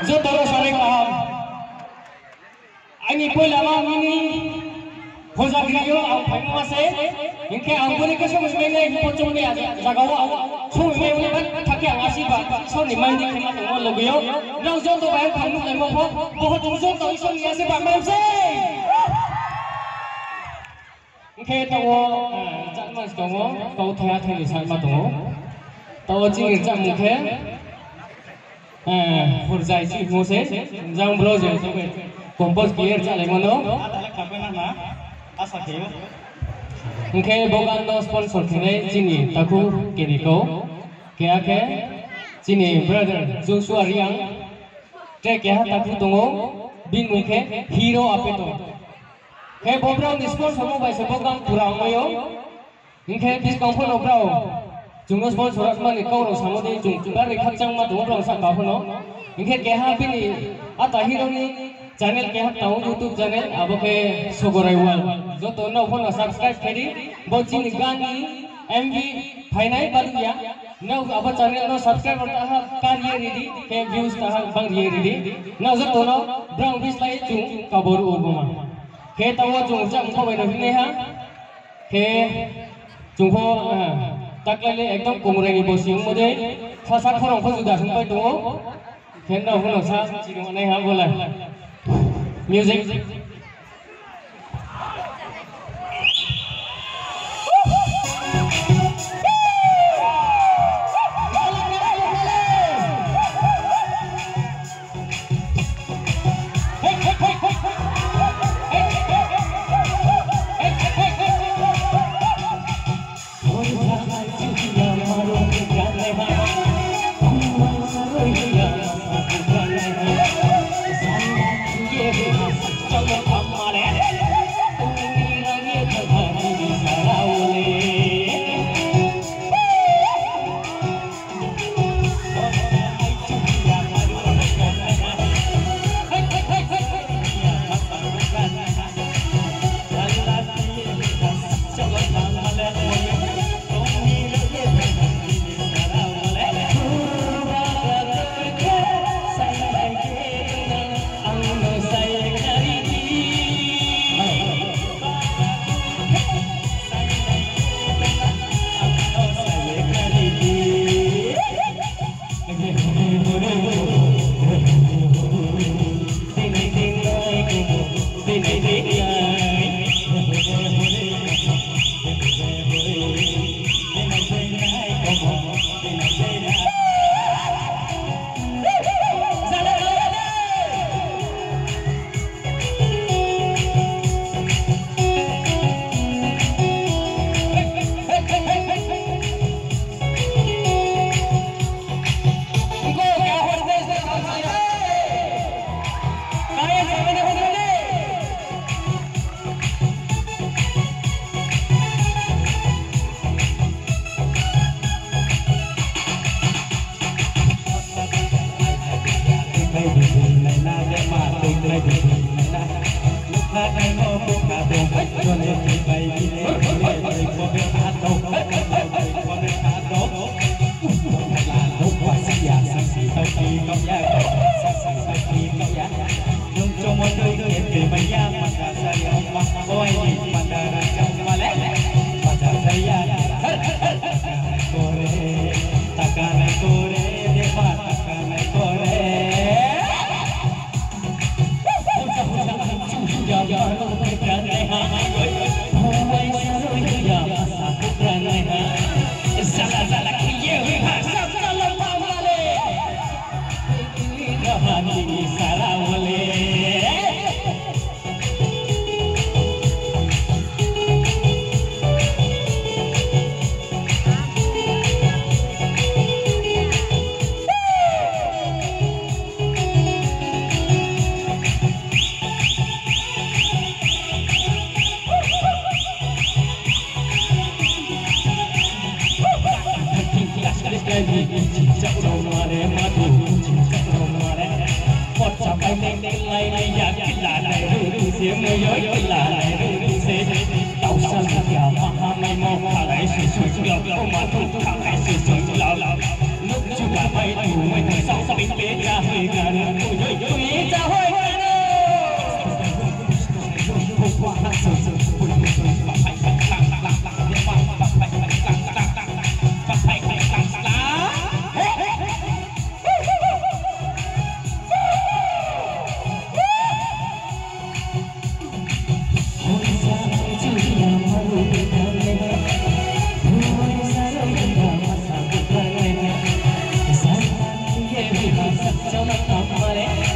Jodoro saling paham. Ini pun lama ini Hoja Griyo, ang pangmase, ingke ang buli ka sa musmene pocong niya jagawa. So may ulipan thaki ang asiba. So ni mandi kema tong logiyo. Nang jondo ba ang nung mo po, बहुत जों तो इसन निया से बामम से. ingke tawo janmas dongo, kau thaya thani salma dongo. Tawo jingir jam mukhe. Horzai ji mose, jang bro jeng sobe. Kompos gear chale mono. Ingke bogan do sponsor kene jini taku keniko kaya ke jini brother Joshua Riang te kaya taku tongo bin mukhe hero apeto ke bobrao sponsor mo bai se bogan purang mayo ingke discount phono brao jungno sponsor asmani kauro samode jung jungari khachang ma dongrang sa ka phono ingke kaya bin ata hero ni channel ke tahu YouTube channel abo ke Sogoraiwal joto no phone subscribe kari bocin gani MV finai baluya no abo channel no subscribe ta kariye ready ke views ta bang ready no joto no brown dislike chung kabor ubuma ke tawa chung jam ko bai ne ha ke chung ko taklale ekdom kumrani bosing mode khasa khorong phu juda sung pai dongo ken no phone sa chirung anai ha bola music. Hãy subscribe cho kênh Ghiền Mì Gõ để không bỏ lỡ những video hấp dẫn. matang mare